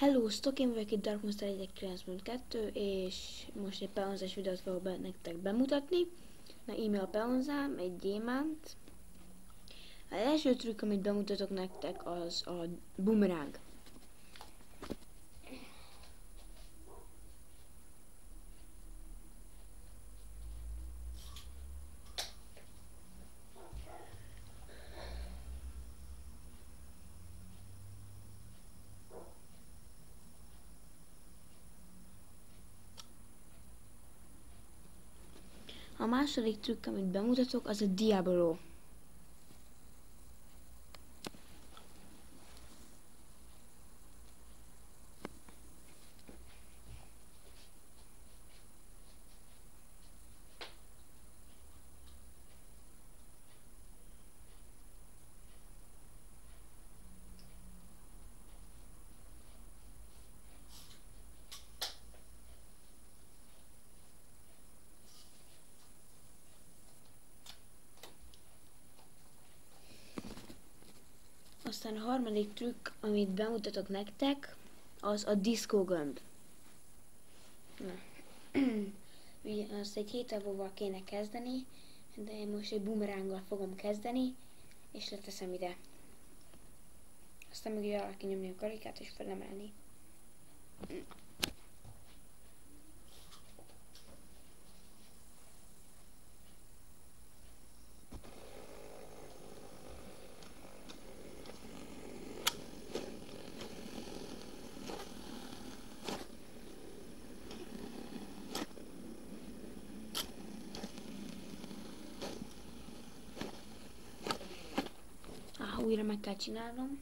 Hello, én vagyok itt Dark Monster 1.9.2 és most egy peonzás videót fogok nektek bemutatni. Na, íme a peonzám, egy gyémánt. Az első trükk, amit bemutatok nektek, az a bumerang. A második trükk, amit bemutatok, az a Diablo. Aztán a harmadik trükk, amit bemutatok nektek, az a diszkó gömb. Ugye azt egy hétavóval kéne kezdeni, de én most egy bumeranggal fogom kezdeni, és leteszem ide. Aztán meg ugye alá kinyomni a karikát és felemelni. Újra meg kell csinálnom.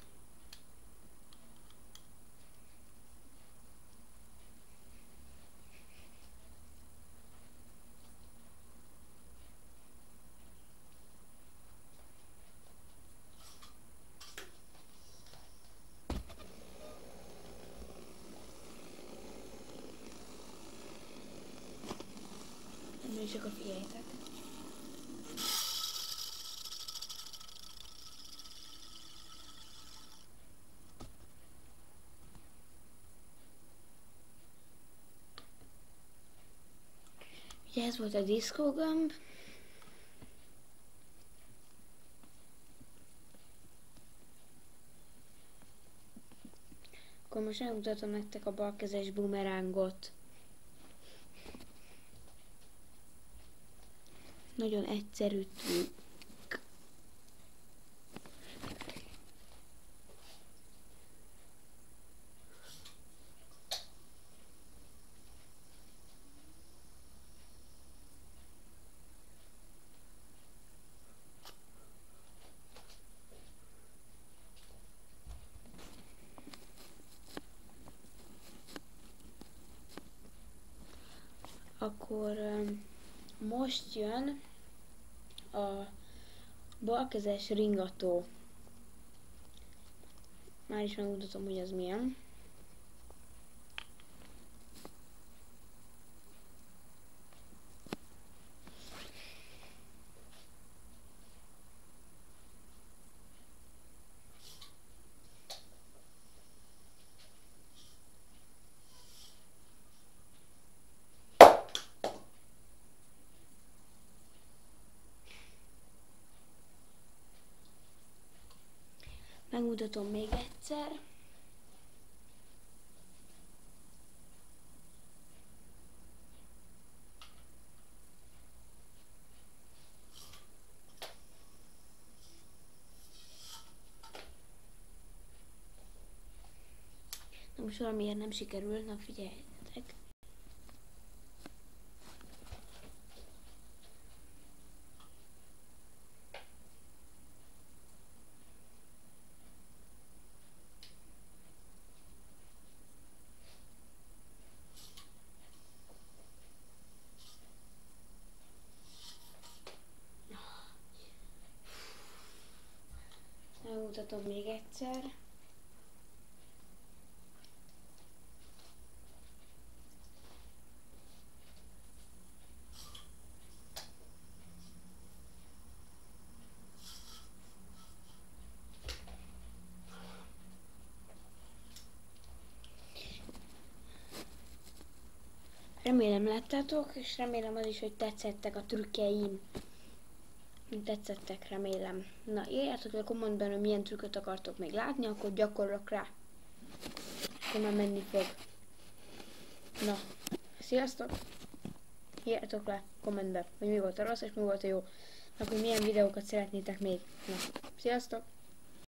És akkor figyeljétek. Ugye ez volt a diszkó gömb. Akkor most megmutatom nektek a balkezes bumerángot. Nagyon egyszerű trükk. Akkor most jön a balkezes ringató. Már is megmutatom, hogy az milyen. Megmutatom még egyszer. Na most valamiért nem sikerül, na figyeljetek. Megmutatom még egyszer. remélem láttátok, és remélem az is, hogy tetszettek a trükkeim. Tetszettek, remélem. Na, írjátok le a kommentben, hogy milyen trükköt akartok még látni, akkor gyakorlok rá. Akkor már menni fog. Na, sziasztok! Írjátok le a kommentben, hogy mi volt a rossz és mi volt a jó. Akkor milyen videókat szeretnétek még. Na, sziasztok!